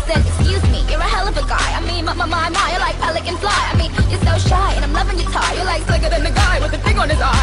said, excuse me, you're a hell of a guy. I mean, my, you're like pelican fly. I mean, you're so shy, and I'm loving your tie. You're like slicker than the guy with the thing on his eye.